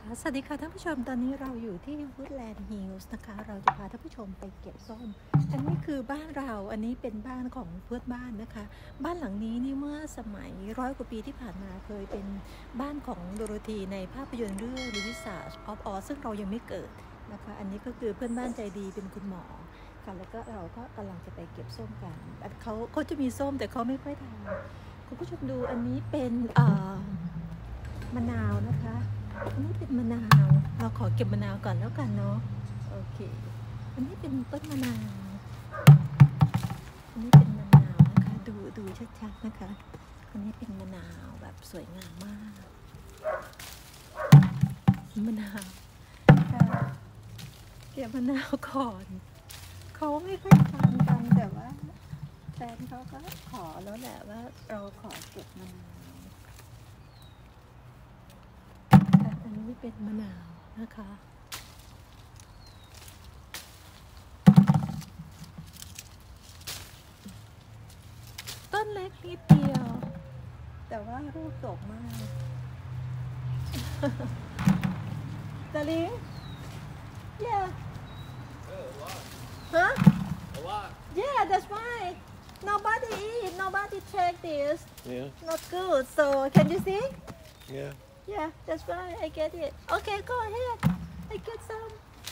ค่ะสวัสดีค่ะท่านผู้ชมตอนนี้เราอยู่ที่ Woodland Hills นะคะเราจะพาท่านผู้ชมไปเก็บส้มอันนี้คือบ้านเราอันนี้เป็นบ้านของเพื่อนบ้านนะคะบ้านหลังนี้นี่เมื่อสมัย100 กว่าปีที่ผ่านมาเคยเป็นบ้านของโดโรธีในภาพยนตร์เรื่อง Wizards of Oz ซึ่งเรายังไม่เกิดนะคะอันนี้ก็คือเพื่อนบ้านใจดีเป็นคุณหมอค่ะแล้วก็เราก็กำลังจะไปเก็บส้มกันเขาจะมีส้มแต่เขาไม่ค่อยทานคุณผู้ชมดูอันนี้เป็นมะนาวนะคะอันนี้เป็นมะนาวเราขอเก็บมะนาวก่อนแล้วกันเนาะโอเคอันนี้เป็นต้นมะนาวอันนี้เป็นมะนาวนะคะดูชัดๆนะคะอันนี้เป็นมะนาวแบบสวยงามมากมะนาวเก็บมะนาวก่อนเขาไม่ค่อยทานกันแต่ว่าแฟนเขาก็ขอแล้วแหละว่าเราขอเก็บมะนาวอันนี้เป็นมะนาวนะคะต้นเล็กนิดเดียวแต่ว่าลูกดกมากตะลิง yeah huh yeah that's why nobody eat nobody check this Yeah. not good so can you see Yeah. that's why I get it okay go ahead I get some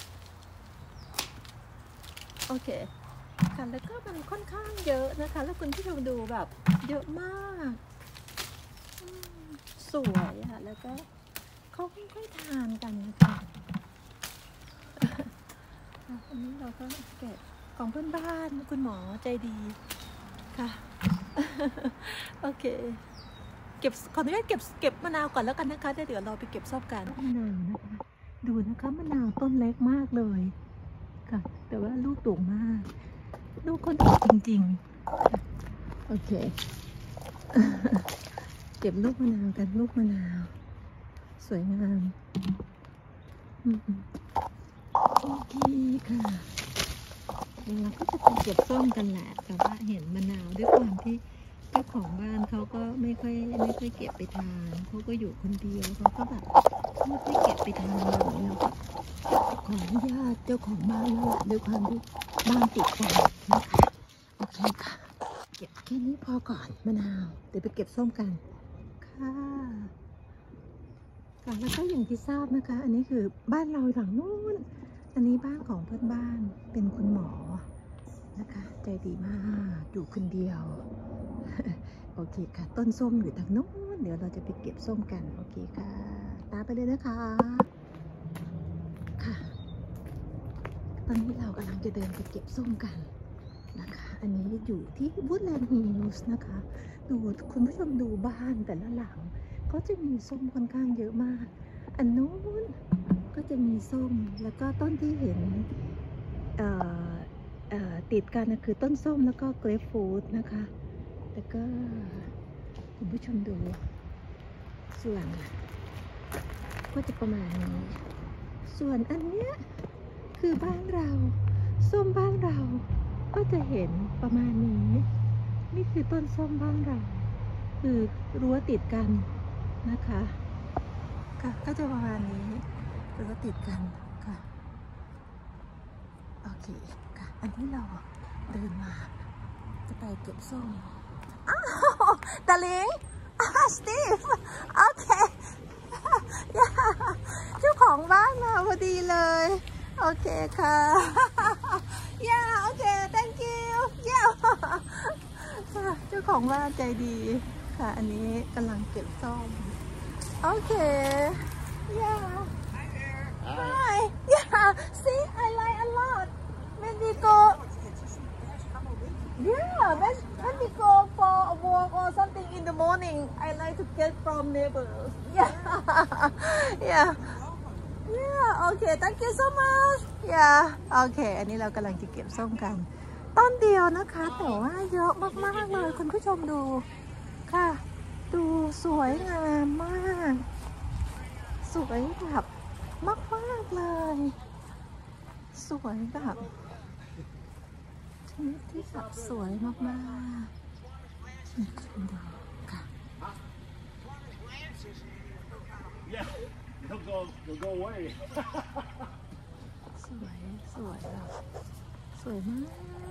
okay ค่ะแล้วก็มันค่อนข้างเยอะนะคะแล้วคุณผู้ชมดูแบบเยอะมากสวยค่ะแล้วก็เขาไม่ค่อยทานกันนะคะอันนี้เราก็เก็บของเพื่อนบ้านคุณหมอใจดีค่ะโอเคขออนุญาตเก็บมะนาวก่อนแล้วกันนะคะเดี๋ยวเราไปเก็บส้มกันมะนาวนะคะดูนะคะมะนาวต้นเล็กมากเลยค่ะแต่ว่าลูกโด่งมากลูกคนโตจริงๆโอเคเก็บลูกมะนาวกันลูกมะนาวสวยงามโอเคค่ะเราก็จะไปเก็บส้มกันแหละแต่ว่าเห็นมะนาวด้วยความที่เจ้าของบ้านเขาก็ไม่ค่อยเก็บไปทานเขาก็อยู่คนเดียวเขาก็แบบไม่ค่อยเก็บไปทานเลยเราก็ขออนุญาตเจ้าของบ้านแล้วแหละด้วยความที่บ้านติดกันนะคะโอเคค่ะเก็บแค่นี้พอก่อนมะนาวเดี๋ยวไปเก็บส้มกันค่ะแล้วก็อย่างที่ทราบนะคะอันนี้คือบ้านเราหลังนู้นอันนี้บ้านของเพื่อนบ้านเป็นคุณหมอนะคะใจดีมากอยู่คนเดียวโอเคค่ะต้นส้มอยู่ทางโน้นเดี๋ยวเราจะไปเก็บส้มกันโอเคค่ะตามไปเลยนะคะค่ะตอนนี้เรากำลังจะเดินไปเก็บส้มกันนะคะอันนี้อยู่ที่ Woodland Hills นะคะดูคุณผู้ชมดูบ้านแต่ละหลังก็จะมีส้มค่อนข้างเยอะมากอันนู้นก็จะมีส้มแล้วก็ต้นที่เห็นติดกันนะคือต้นส้มแล้วก็เกรปฟรุตนะคะแล้วก็คุณผู้ชมดูส่วนก็จะประมาณนี้ส่วนอันเนี้ยคือบ้านเราส้มบ้านเราก็จะเห็นประมาณนี้นี่คือต้นส้มบ้านเราคือรั้วติดกันนะคะค่ะก็จะประมาณนี้รั้วติดกันค่ะโอเคค่ะอันนี้เราเดินมาจะไปเก็บส้มตะลิงสตีฟโอเคเจ้าของบ้านมาพอดีเลยโอเคค่ะโอเค thank you เจ้าของบ้านใจดีค่ะอันนี้กำลังเก็บส้มโอเคHi see I like a lot when we go when we go for a walk or something in the morning I like to get from neighbors okay thank you so much okay อันนี้เรากำลังจะเก็บส้มกันต้นเดียวนะคะแต่ว่าเยอะมากๆเลยคุณผู้ชมดูค่ะดูสวยงามมากสวยแบบมากเลยสวยแบบชนิดที่แบบสวยมากๆคุณผู้ชมดูค่ะ Yeah, he'll go they'll go away. สวยสวยอ่ะสวยมาก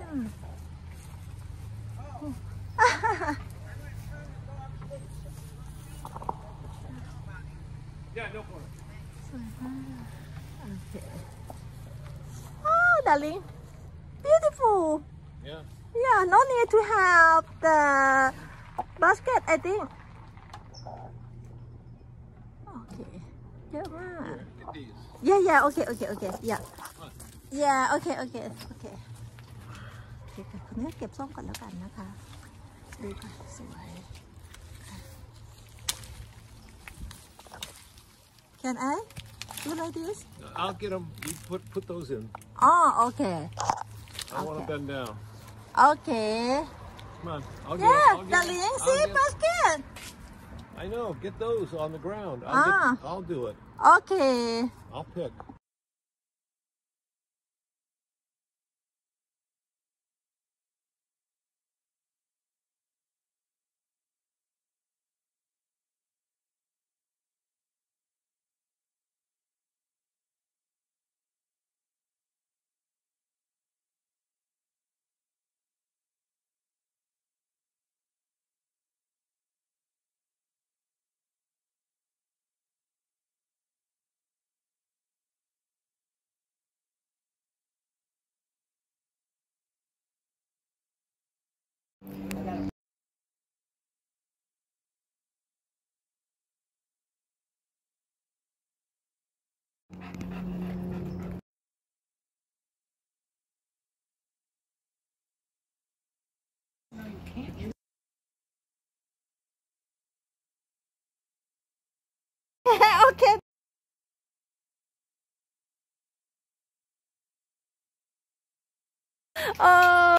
Yeah, no problem. สวยมากโอเค Oh darling beautiful Yeah. yeah no need to have the basket I think โอเคเยอะมาก Get these. yeah okay yeah yeah okay โอเคค่ะคนนี้เก็บส้มก่อนแล้วกันนะคะดูค่ะสวยค่ะ Can I do like this I'll get them. You put those in. oh okay I want to bend down. okay Come on. I'll get 'em. yeah I'll get 'em. darling I'll see get 'em. basket I know. Get those on the ground. I'll do it. okay I'll pick. okay oh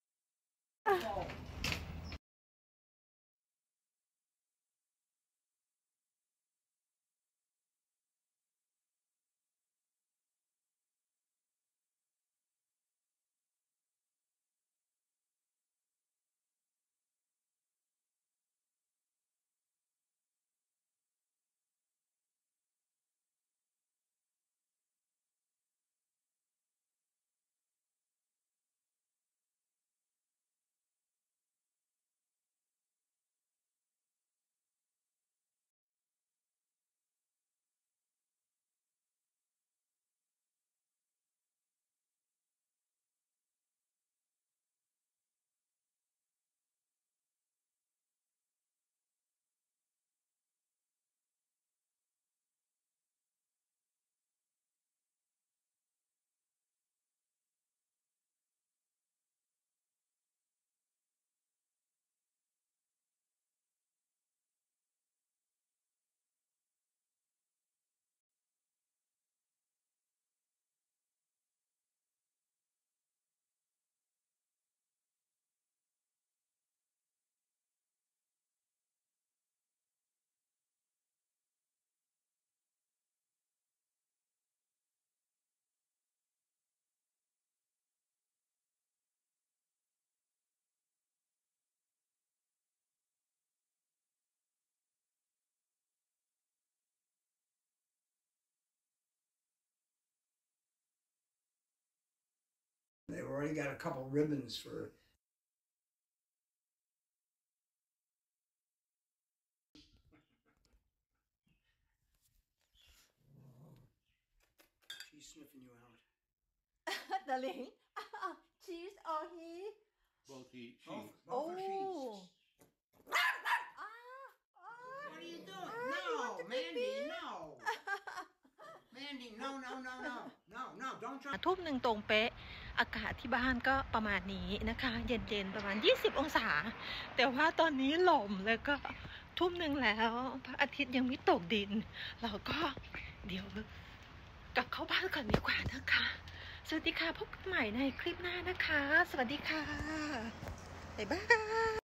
They've already got a couple ribbons for. She's sniffing you out. darling cheese or he Both eat. Both oh are sheets. What are you doing? No, Mandy, no. Mandy, no, don't try. ทุ่มหนึ่งตรงเป๊ะอากาศที่บ้านก็ประมาณนี้นะคะเย็นๆประมาณ20องศาแต่ว่าตอนนี้ลมแล้วก็ทุ่มหนึ่งแล้วพระอาทิตย์ยังไม่ตกดินเราก็เดี๋ยวกลับเข้าบ้านก่อนดีกว่านะคะสวัสดีค่ะพบกันใหม่ในคลิปหน้านะคะสวัสดีค่ะบ๊ายบาย